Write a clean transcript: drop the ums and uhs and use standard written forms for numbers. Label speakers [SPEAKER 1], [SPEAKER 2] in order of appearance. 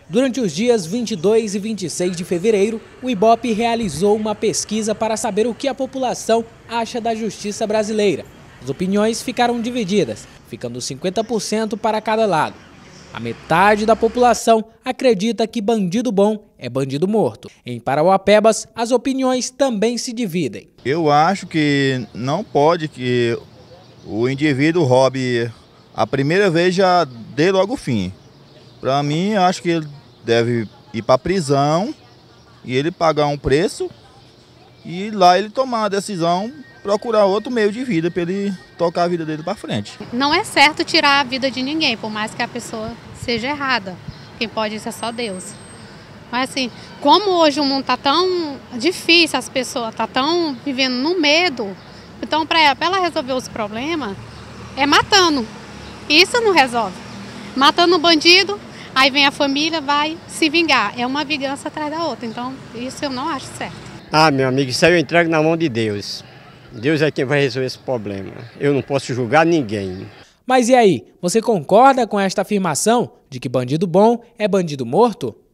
[SPEAKER 1] Durante os dias 22 e 26 de fevereiro, o IBOPE realizou uma pesquisa para saber o que a população acha da justiça brasileira. As opiniões ficaram divididas, ficando 50% para cada lado. A metade da população acredita que bandido bom é bandido morto. Em Parauapebas, as opiniões também se dividem.
[SPEAKER 2] Eu acho que não pode que o indivíduo roube a primeira vez, já dê logo o fim. Para mim, acho que ele deve ir para a prisão e ele pagar um preço e lá ele tomar a decisão, procurar outro meio de vida para ele tocar a vida dele para frente.
[SPEAKER 3] Não é certo tirar a vida de ninguém, por mais que a pessoa seja errada. Quem pode isso é só Deus. Mas assim, como hoje o mundo está tão difícil, as pessoas estão tão vivendo no medo, então para ela resolver os problemas, é matando. Isso não resolve. Matando o bandido, aí vem a família, vai se vingar. É uma vingança atrás da outra, então isso eu não acho certo.
[SPEAKER 4] Meu amigo, isso aí eu entrego na mão de Deus. Deus é quem vai resolver esse problema. Eu não posso julgar ninguém.
[SPEAKER 1] Mas e aí, você concorda com esta afirmação de que bandido bom é bandido morto?